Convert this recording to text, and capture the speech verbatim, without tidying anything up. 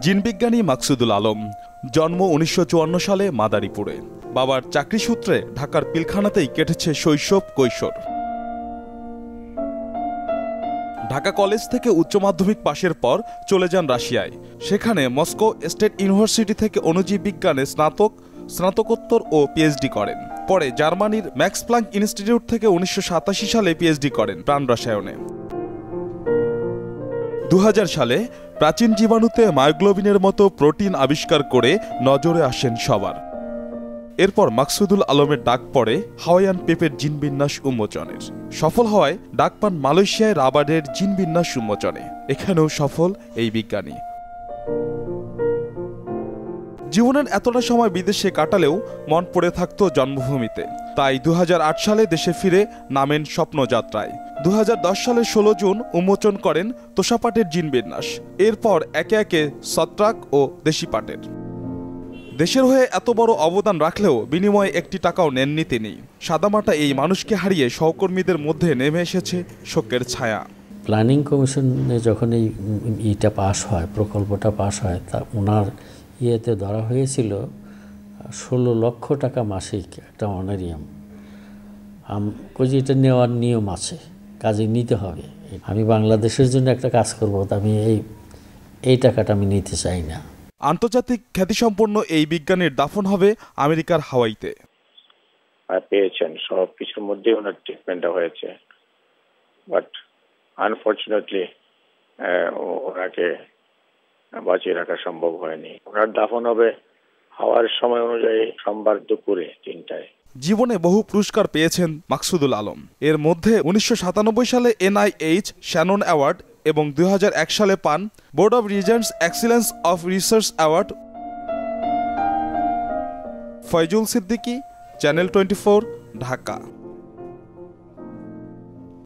জিনবিজ্ঞানী মাকসুদুল আলম। জন্ম উনিশশো চুয়ান্ন সালে মাদারীপুরে। বাবার চাকরি সূত্রে ঢাকার পিলখানাতেই কেটেছে শৈশব কৈশোর। ঢাকা কলেজ থেকে উচ্চ মাধ্যমিক পাশের পর চলে যান রাশিয়ায়। সেখানে মস্কো স্টেট ইউনিভার্সিটি থেকে অণুজীব বিজ্ঞানে স্নাতক, স্নাতকোত্তর ও পিএইচডি করেন। পরে জার্মানির ম্যাক্স প্লাঙ্ক ইনস্টিটিউট থেকে উনিশশো সাতাশি সালে পিএইচডি করেন প্রাণ রসায়নে। দু হাজার সালে প্রাচীন জীবাণুতে মায়োগ্লোবিনের মতো প্রোটিন আবিষ্কার করে নজরে আসেন সবার। এরপর মাকসুদুল আলমের ডাক পড়ে হাওয়াইয়ান পেঁপের জিনবিন্যাস উন্মোচনের। সফল হওয়ায় ডাক পান মালয়েশিয়ায় রাবারের জিনবিন্যাস উন্মোচনে। এখানেও সফল এই বিজ্ঞানী। জীবনের এতটা সময় বিদেশে কাটালেও মন পড়ে থাকত জন্মভূমিতে। তাই দু হাজার আট সালে দেশে ফিরে নামেন স্বপ্নযাত্রায়। দু হাজার দশ সালের ষোলো জুন উন্মোচন করেন তোষাপাটের জিনবিন্যাস। এরপর একে একে ছত্রাক ও দেশি পাটের। দেশের হয়ে এত বড় অবদান রাখলেও বিনিময়ে একটি টাকাও নেননি তিনি। সাদামাটা এই মানুষকে হারিয়ে সহকর্মীদের মধ্যে নেমে এসেছে শোকের ছায়া। প্ল্যানিং কমিশনে যখন এই ইটা পাস হয়, প্রকল্পটা পাস হয়, তা ওনার ইয়েতে ধরা হয়েছিল ষোলো লক্ষ টাকা মাসিক একটা অনারিয়াম। কাজে এটা নেওয়ার নিয়ম আছে, কাজে নিতে হবে। আমি বাংলাদেশের জন্য একটা কাজ করব, তা আমি এই এই টাকাটা আমি নিতে চাই না। আন্তর্জাতিক খ্যাতিসম্পন্ন এই বিজ্ঞানীর দাফন হবে আমেরিকার হাওয়াইতে। পেয়েছেন সব কিছুর মধ্যে ওনার ট্রিটমেন্টটা হয়েছে, বাট আনফর্চুনেটলি ওনাকে বাঁচিয়ে রাখা সম্ভব হয়নি। ওনার দাফন হবে হাওয়ার সময় অনুযায়ী সোমবার দুপুরে তিনটায়। জীবনে বহু পুরস্কার পেয়েছেন মাকসুদুল আলম। এর মধ্যে উনিশশো সাতানব্বই সালে এনআইএইচ শ্যানন অ্যাওয়ার্ড এবং দুই হাজার এক সালে পান board of regents excellence of research award. Faizul Siddiqui, channel twenty four, Dhaka.